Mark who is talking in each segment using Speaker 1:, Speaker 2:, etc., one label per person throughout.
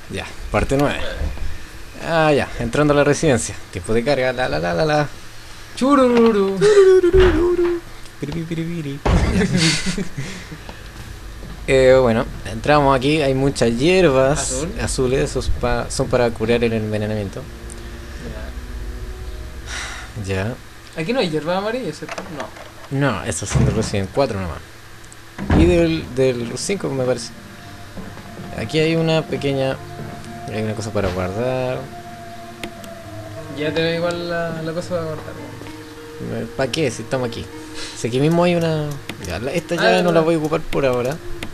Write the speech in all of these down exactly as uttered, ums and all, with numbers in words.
Speaker 1: Ya, parte nueve. Ah, ya, entrando a la residencia. Tiempo de carga, la la la la la.
Speaker 2: Churururu.
Speaker 1: Piripiripiri. eh, bueno, entramos aquí, hay muchas hierbas
Speaker 2: ¿Azul?
Speaker 1: azules, esos pa- son para curar el envenenamiento. Ya.
Speaker 2: Aquí no hay hierba amarilla, ¿cierto? No.
Speaker 1: No, estos son del Resident cuatro nomás. Y del, del cinco me parece. Aquí hay una pequeña... Hay una cosa para guardar.
Speaker 2: Ya te veo igual la, la cosa para guardar.
Speaker 1: ¿Para qué? Si estamos aquí. Si aquí mismo hay una... Ya, la- esta
Speaker 2: Ah,
Speaker 1: llave no la
Speaker 2: verdad.
Speaker 1: voy a ocupar por ahora.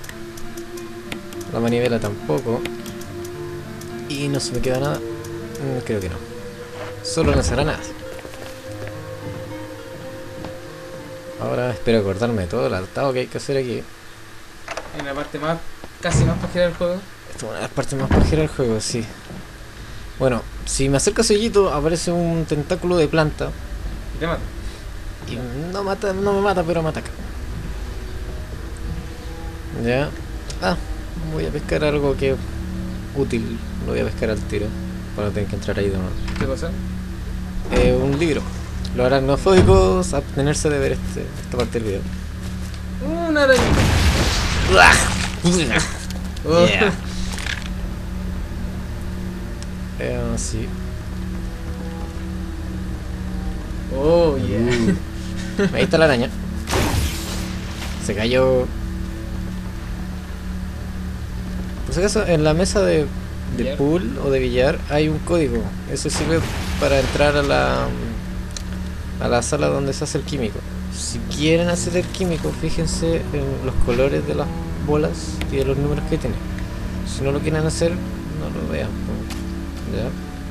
Speaker 1: La manivela tampoco. Y no se me queda nada. Mm, Creo que no. Solo no será nada. Ahora espero acordarme de todo el atado que hay que hacer aquí.
Speaker 2: En la parte más, casi más pajera del juego.
Speaker 1: Esta es una de las partes más pajeras del juego, sí. Bueno, si me acerco a Sellito aparece un tentáculo de planta.
Speaker 2: Y te mata.
Speaker 1: Y no mata, no me mata, pero me ataca. Ya. Ah, voy a pescar algo que es útil. Lo voy a pescar al tiro. Para no tener que entrar ahí de nuevo.
Speaker 2: ¿Qué cosa?
Speaker 1: Eh, un libro. Los aracnofóbicos, abstenerse de ver este, esta parte del video.
Speaker 2: Una arañita. Oh.
Speaker 1: Yeah. Eh, sí.
Speaker 2: Oh, yeah.
Speaker 1: Uh. Ahí está la araña. Se cayó. Por si acaso, en la mesa de, de
Speaker 2: Billar.
Speaker 1: pool o de billar hay un código. Eso sirve para entrar a la a la sala donde se hace el químico. Si quieren hacer el químico, fíjense en los colores de las bolas y de los números que tiene. Si no lo quieren hacer, no lo vean. ¿Ya?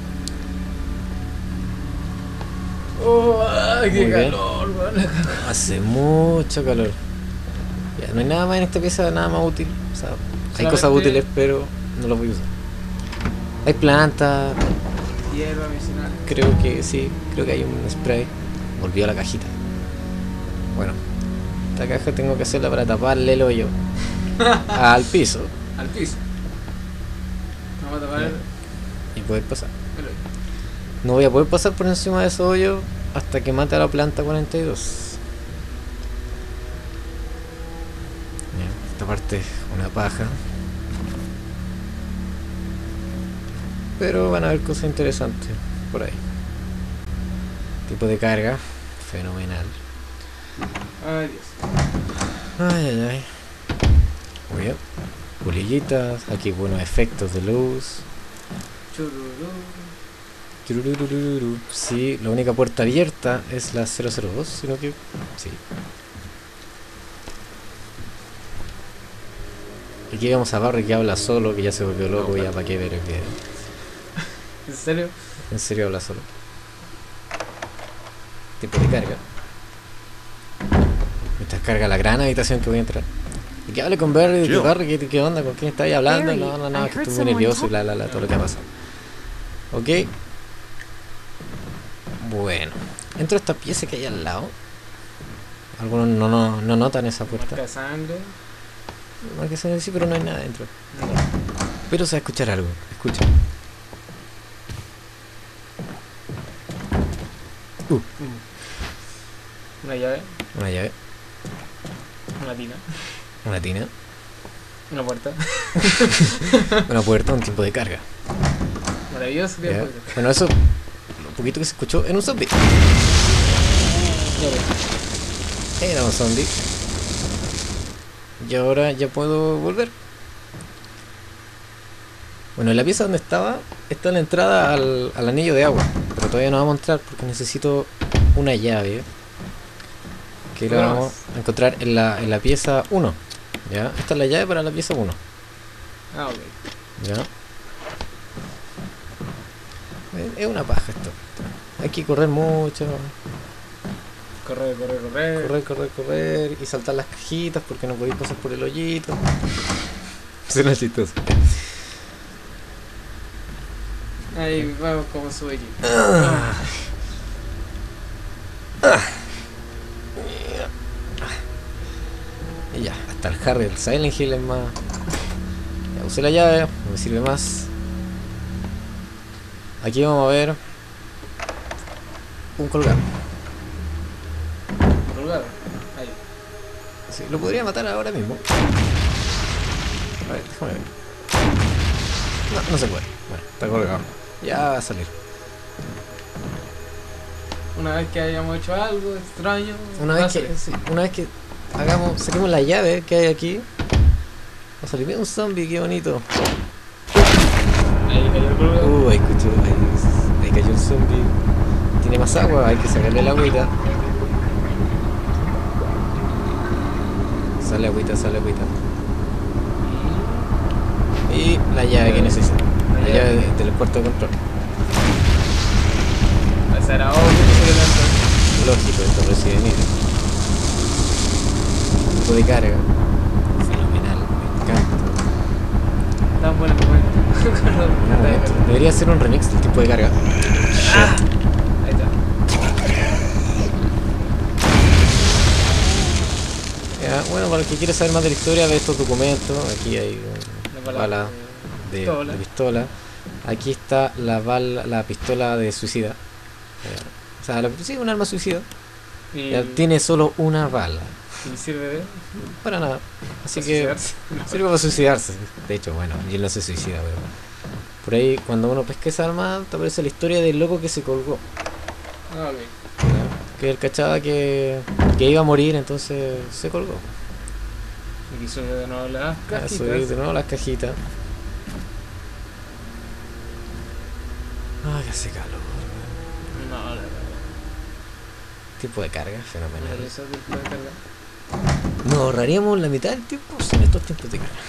Speaker 2: Oh, ay, qué
Speaker 1: Muy bien.
Speaker 2: calor, weón.
Speaker 1: Hace mucho calor. Ya, no hay nada más en esta pieza, nada más útil. O sea, hay
Speaker 2: Solamente-
Speaker 1: cosas útiles, pero no las voy a usar. Hay plantas,
Speaker 2: Hierba medicinal.
Speaker 1: creo que sí, creo que hay un spray. Volvió a la cajita. Bueno, esta caja tengo que hacerla para taparle el hoyo al piso
Speaker 2: Al piso. Vamos a tapar el,
Speaker 1: y poder pasar.
Speaker 2: el hoyo.
Speaker 1: No voy a poder pasar por encima de ese hoyo hasta que mate a la planta cuarenta y dos. Ya, esta parte es una paja. Pero van a haber cosas interesantes por ahí. Tipo de carga. Fenomenal.
Speaker 2: Ay, Dios.
Speaker 1: Ay, ay, ay. Muy bien. Pulillitas. Aquí buenos efectos de luz.
Speaker 2: Chururú.
Speaker 1: Turururururu. Sí, la única puerta abierta es la cero cero dos, sino que... Sí. Aquí vemos a Barry que habla solo, que ya se volvió loco, ya para qué ver el video.
Speaker 2: ¿En serio?
Speaker 1: En serio habla solo. Tiempo de carga. Mientras carga la gran habitación que voy a entrar. Y que hable con Barry, de que
Speaker 3: Jill.
Speaker 1: Barry, ¿qué, qué onda? ¿Con quién está ahí hablando?
Speaker 4: Barry,
Speaker 1: No, no, no,
Speaker 4: I
Speaker 1: es que
Speaker 4: heard
Speaker 1: estoy muy
Speaker 4: someone
Speaker 1: nervioso y
Speaker 4: talk-
Speaker 1: bla, bla, bla, todo lo que ha pasado. Ok. Bueno. Entro a esta pieza que hay al lado. Algunos no, no, no notan esa puerta.
Speaker 2: Marca sangre.
Speaker 1: No hay que ser así, pero no hay nada dentro.
Speaker 2: No.
Speaker 1: Pero se va a escuchar algo. Escucha. Uh,
Speaker 2: Una llave.
Speaker 1: una llave,
Speaker 2: Una tina.
Speaker 1: una tina,
Speaker 2: Una puerta.
Speaker 1: una puerta, un tiempo de carga.
Speaker 2: Maravilloso.
Speaker 1: ¿Ya?
Speaker 2: tío.
Speaker 1: Bueno, eso, lo poquito que se escuchó en un zombie.
Speaker 2: Ya ves.
Speaker 1: Era un zombie. Y ahora ya puedo volver. Bueno, en la pieza donde estaba está la entrada al, al anillo de agua. Pero todavía no vamos a entrar porque necesito una llave. Que la
Speaker 2: Una
Speaker 1: vamos a encontrar en la, en la pieza uno. ¿Ya? Esta es la llave para la pieza uno.
Speaker 2: Ah, ok.
Speaker 1: ¿Ya? Es- Es una paja esto. Hay que correr mucho.
Speaker 2: Correr, correr, correr.
Speaker 1: Correr, correr, correr. Y saltar las cajitas porque no podéis pasar por el hoyito. Suena chistoso.
Speaker 2: Ahí vamos como sube aquí.
Speaker 1: Ah. Y ya, hasta el Harry, el Silent Hill es más. Ya usé la llave, no me sirve más. Aquí vamos a ver un colgado.
Speaker 2: Colgado. Ahí.
Speaker 1: Sí, lo podría matar ahora mismo. A ver, déjame ver. No, no se puede. Bueno, está colgado. Ya va a salir.
Speaker 2: Una vez que hayamos hecho algo extraño.
Speaker 1: Una
Speaker 2: va a
Speaker 1: vez que,
Speaker 2: salir.
Speaker 1: sí, una vez que hagamos, saquemos la llave que hay aquí. Va a salir bien un zombie, qué bonito.
Speaker 2: Ahí cayó el colgado.
Speaker 1: Uh, ahí escucho, ahí, ahí cayó el zombie. Tiene más agua, hay que sacarle la agüita. Sale agüita, sale agüita. Y la llave que necesita. La
Speaker 2: La
Speaker 1: llave
Speaker 2: llave.
Speaker 1: de- del cuarto de control.
Speaker 2: Esa era obvio que se levantó.
Speaker 1: Lógico, esto Resident Evil. Tiempo de carga. Fenomenal, me encanta.
Speaker 2: Tan bueno el momento.
Speaker 1: Nada de esto. Debería ser un remix del tiempo de carga.
Speaker 2: Ah, ahí está.
Speaker 1: Ya, bueno, para el que quiere saber más de la historia, ve estos documentos. Aquí hay
Speaker 2: La
Speaker 1: una
Speaker 2: bala
Speaker 1: bala de
Speaker 2: de pistola.
Speaker 1: de pistola. Aquí está la bala, la pistola de suicida. Ya. O sea, la, sí, un arma suicida.
Speaker 2: Y,
Speaker 1: Ya, tiene solo una bala.
Speaker 2: y sirve de.
Speaker 1: Para nada. Así
Speaker 2: para
Speaker 1: que
Speaker 2: suicidarse.
Speaker 1: sirve para suicidarse. De hecho, bueno, y él no se suicida, pero por ahí cuando uno pesca esa arma te aparece la historia del loco que se colgó.
Speaker 2: Ah, ok.
Speaker 1: ¿Ya? Que él cachaba que, que iba a morir, entonces se colgó.
Speaker 2: Y quiso de nuevo las
Speaker 1: A
Speaker 2: cajitas.
Speaker 1: subir de nuevo las cajitas. Ay, que hace calor.
Speaker 2: No, la verdad.
Speaker 1: Tiempo de carga, fenomenal.
Speaker 2: Realizar el plan de carga.
Speaker 1: Nos ahorraríamos la mitad del tiempo sin estos tiempos de carga.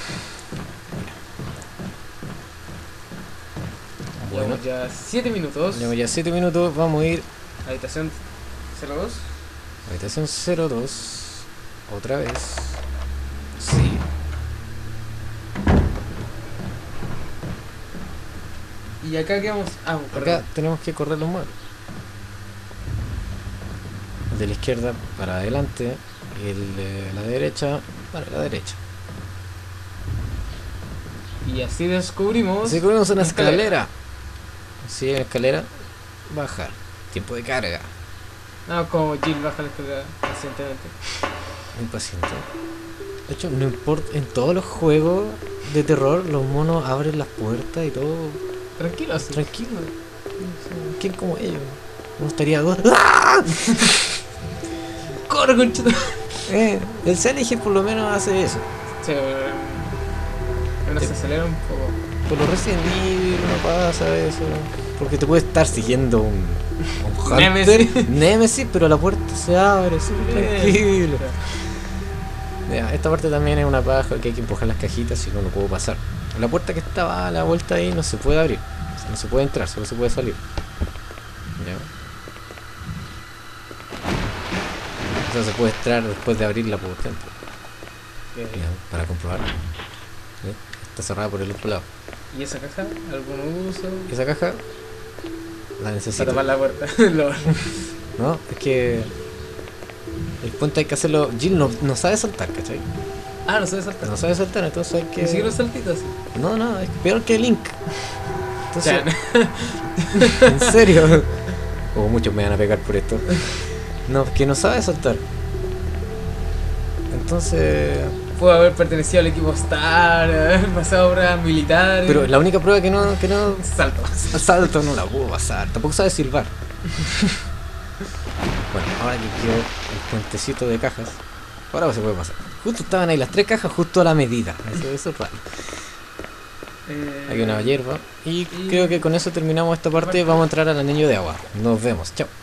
Speaker 1: Bueno,
Speaker 2: Llevamos ya siete minutos.
Speaker 1: llevamos ya siete minutos, vamos a ir
Speaker 2: Habitación cero dos.
Speaker 1: a habitación cero dos. Otra vez. Sí.
Speaker 2: Y acá quedamos. Ah,
Speaker 1: Acá
Speaker 2: perdón.
Speaker 1: tenemos que correr los muebles. El de la izquierda para adelante y el de la derecha para la derecha.
Speaker 2: Y así descubrimos.
Speaker 1: Si cubrimos una
Speaker 2: una escalera.
Speaker 1: escalera. Si hay una escalera, bajar. Tiempo de carga.
Speaker 2: No, como Jill baja la escalera pacientemente.
Speaker 1: Impaciente. De hecho, no importa, en todos los juegos de terror los monos abren las puertas y todo
Speaker 2: Tranquilo, así.
Speaker 1: tranquilo. ¿Quién como ellos? Me gustaría dos. ¡Ah!
Speaker 2: ¡Corre, conchito!
Speaker 1: Eh, el Silent Hill por lo menos hace eso.
Speaker 2: Sí, bueno, se acelera un poco.
Speaker 1: Por los Resident Evil no pasa eso. Porque te puede estar siguiendo un, un Hunter,
Speaker 2: Nemesis.
Speaker 1: Nemesis, pero la puerta se abre, súper tranquilo. Ya, esta parte también es una paja que hay que empujar las cajitas, si no, no puedo pasar. La puerta que estaba a la vuelta ahí no se puede abrir. O sea, no se puede entrar, solo se puede salir. Ya. O sea, se puede entrar después de abrirla por ejemplo.
Speaker 2: Ok.
Speaker 1: Ya, para comprobar. ¿Sí? Está cerrada por el otro lado.
Speaker 2: ¿Y esa caja? ¿Algún uso?
Speaker 1: Esa caja la
Speaker 2: Para
Speaker 1: necesito.
Speaker 2: tapar la puerta. Lo-
Speaker 1: No, es que el puente hay que hacerlo. Jill no, no sabe saltar, ¿cachai?
Speaker 2: ah, no se saltar.
Speaker 1: No sabe saltar, entonces hay
Speaker 2: Ni siquiera
Speaker 1: que.
Speaker 2: un saltito así.
Speaker 1: No, no, es peor que Link. Entonces,
Speaker 2: Ya,
Speaker 1: en serio. O muchos me van a pegar por esto. No, que no sabe saltar. Entonces.
Speaker 2: pudo haber pertenecido al equipo Star, haber pasado obras militares.
Speaker 1: Pero la única prueba que no, que no
Speaker 2: Salto.
Speaker 1: salto no la puedo pasar. Tampoco sabe silbar. Bueno, ahora que quedó el puentecito de cajas, ahora se puede pasar. Justo estaban ahí las tres cajas, justo a la medida. Eso, eso es raro.
Speaker 2: Eh,
Speaker 1: Hay una hierba. Y
Speaker 2: y-
Speaker 1: creo que con eso terminamos esta parte. Vamos a entrar al anillo de agua. Nos vemos. Chao.